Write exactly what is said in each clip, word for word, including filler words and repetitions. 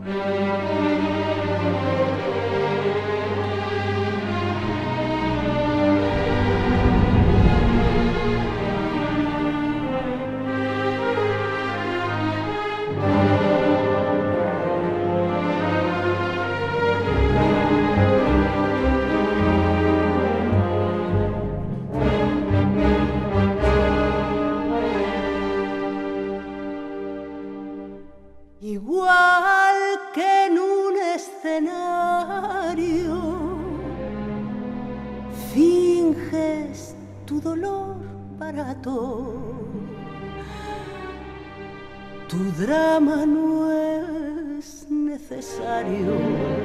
Igual que en un escenario, finges tu dolor barato. Tu drama no es necesario.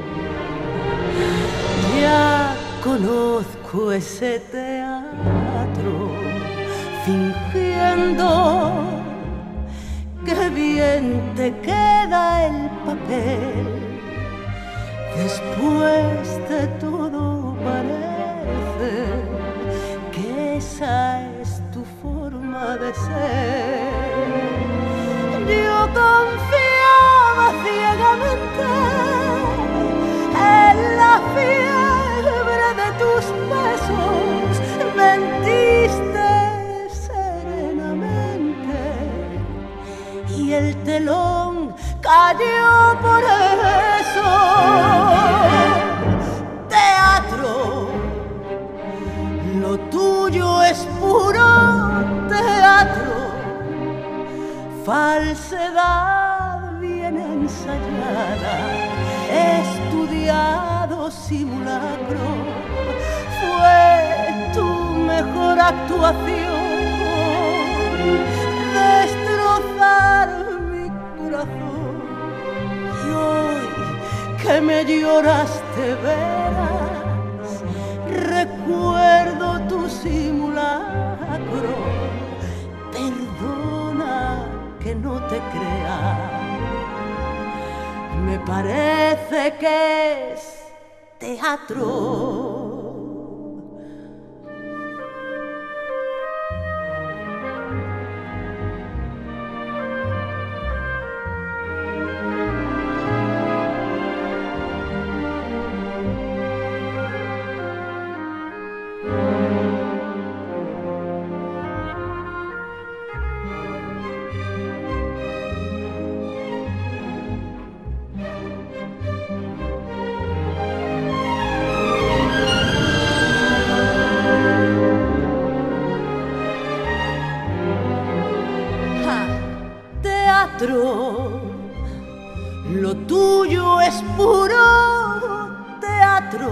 Ya conozco ese teatro, fingiendo que bien te queda el papel. Después de todo parece que esa es tu forma de ser. Yo confiaba ciegamente en la fiebre de tus besos, mentiste serenamente y el telón cayó por eso. Teatro, lo tuyo es puro teatro, falsedad bien ensayada, estudiado simulacro. Fue tu mejor actuación, destrozar mi corazón. Y hoy que me lloraste veras, recuerdo tu simulacro. Perdona que no te crea, me parece que es teatro. Lo tuyo es puro teatro,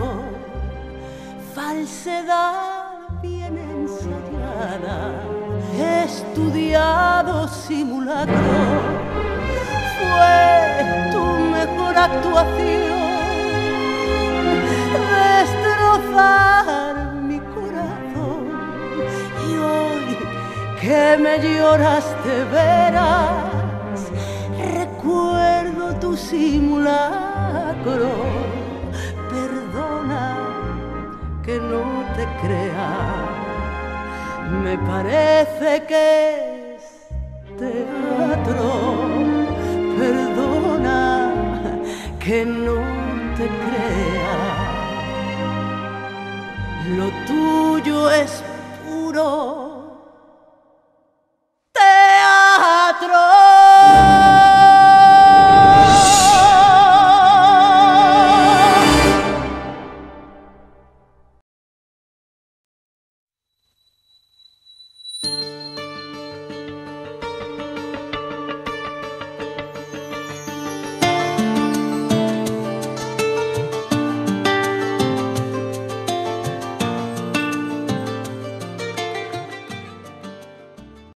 falsedad bien ensayada, estudiado simulacro. Fue tu mejor actuación, destrozar mi corazón. Y hoy que me lloraste veras, recuerdo tu simulacro. Perdona que no te crea, me parece que es teatro. Perdona que no te crea, lo tuyo es puro